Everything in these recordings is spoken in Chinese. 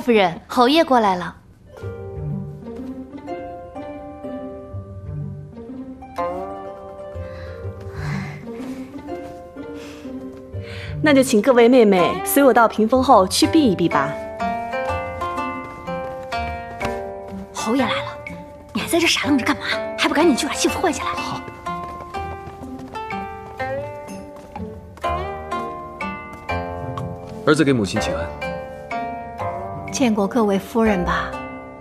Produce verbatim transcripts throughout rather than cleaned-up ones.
夫人，侯爷过来了。 那就请各位妹妹随我到屏风后去避一避吧。 侯爷来了，你还在这傻愣着干嘛？还不赶紧去把戏服换下来！ 好。儿子给母亲请安。 见过各位夫人吧？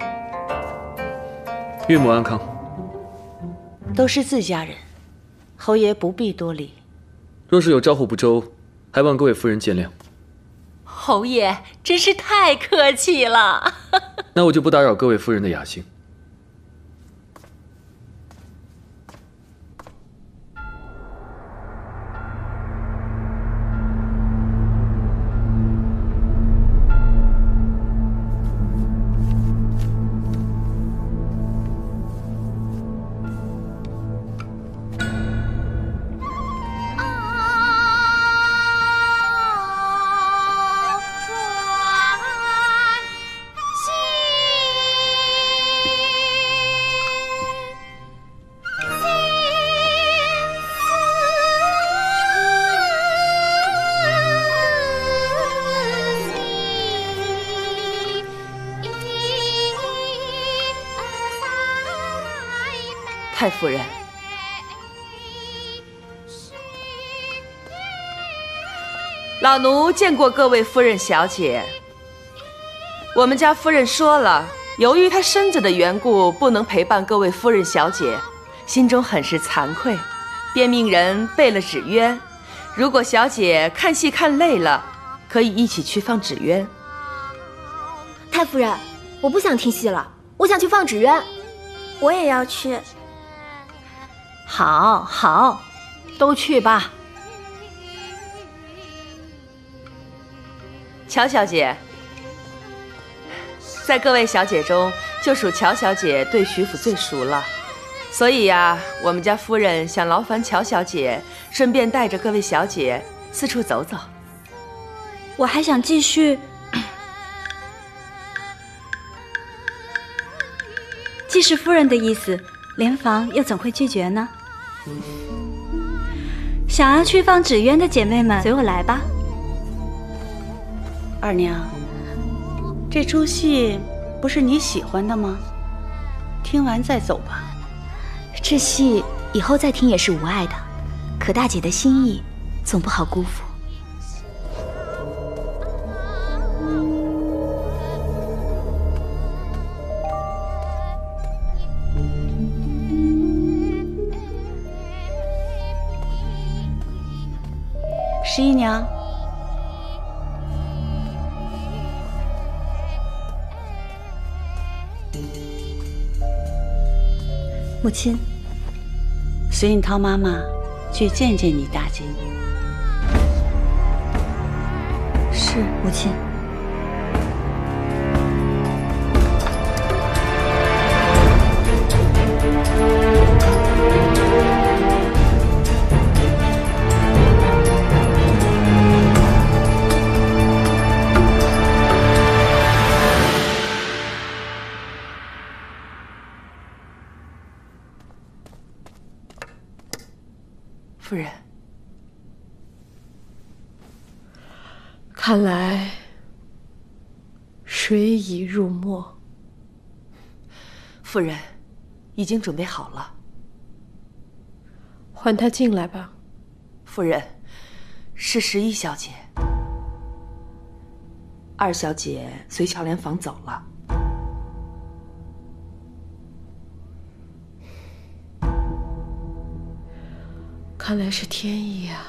岳母安康。 都是自家人，侯爷不必多礼。 若是有招呼不周，还望各位夫人见谅。 侯爷真是太客气了。 那我就不打扰各位夫人的雅兴。 太夫人，老奴见过各位夫人小姐。我们家夫人说了，由于她身子的缘故，不能陪伴各位夫人小姐，心中很是惭愧，便命人备了纸鸢。如果小姐看戏看累了，可以一起去放纸鸢。 太夫人，我不想听戏了，我想去放纸鸢。 我也要去。 好，好，都去吧。 乔小姐，在各位小姐中，就属乔小姐对徐府最熟了，所以呀，我们家夫人想劳烦乔小姐，顺便带着各位小姐四处走走。 我还想继续。既是夫人的意思，莲房又怎会拒绝呢？想要去放纸鸢的姐妹们，随我来吧。 二娘，这出戏不是你喜欢的吗？听完再走吧。 这戏以后再听也是无碍的，可大姐的心意总不好辜负。 十一娘， 母亲， 随印涛妈妈去见见你大姐。 是母亲。 夫人， 看来水已入墨。 夫人，已经准备好了。 唤她进来吧。 夫人，是十一小姐。二小姐随乔莲房走了。 看来是天意啊！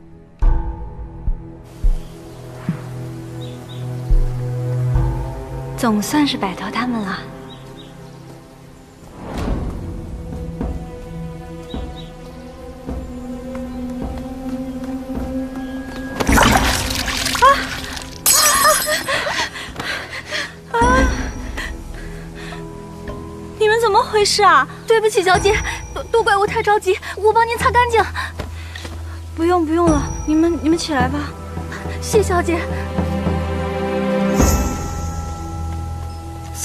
总算是摆脱他们了。啊啊啊！你们怎么回事啊？ 对不起，小姐，都都怪我太着急，我帮您擦干净。 不用不用了，你们你们起来吧。 谢小姐。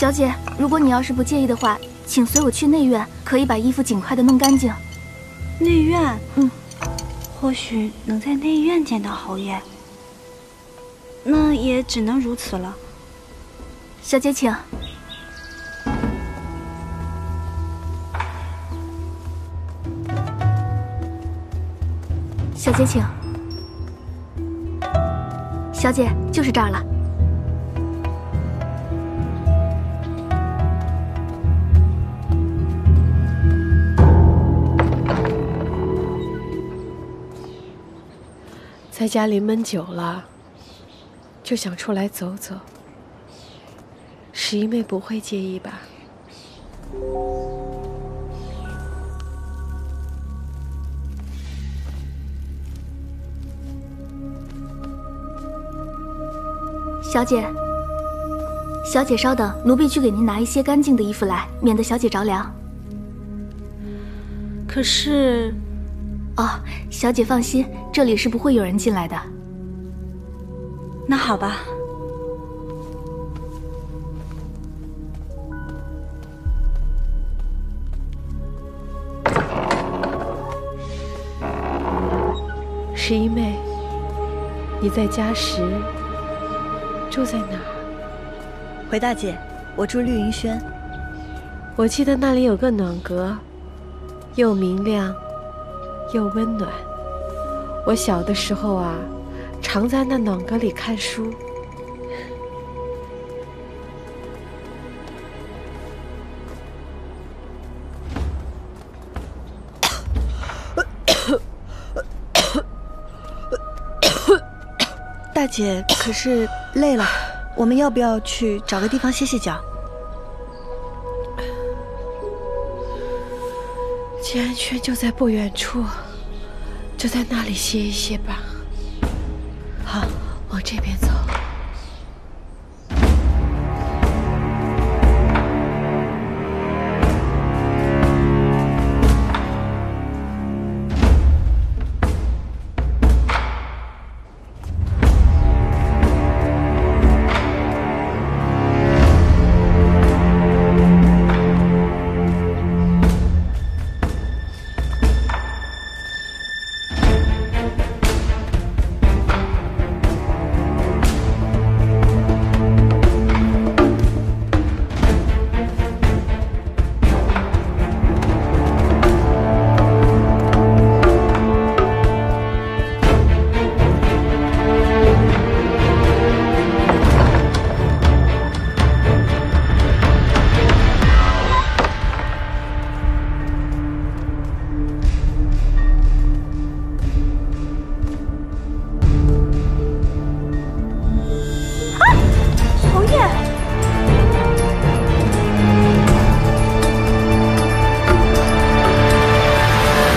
小姐，如果你要是不介意的话，请随我去内院，可以把衣服尽快的弄干净。 内院？ 嗯， 或许能在内院见到侯爷，那也只能如此了。 小姐，请。小姐，请。小姐，就是这儿了。 在家里闷久了，就想出来走走。十一妹不会介意吧？ 小姐，小姐稍等，奴婢去给您拿一些干净的衣服来，免得小姐着凉。 可是， 哦，小姐放心，这里是不会有人进来的。 那好吧。 十一妹，你在家时住在哪儿？ 回大姐，我住绿云轩。 我记得那里有个暖阁，又明亮又温暖。我小的时候啊，常在那暖阁里看书。 大姐，可是累了，我们要不要去找个地方歇歇脚？ 吉安轩就在不远处，就在那里歇一歇吧。好，往这边走。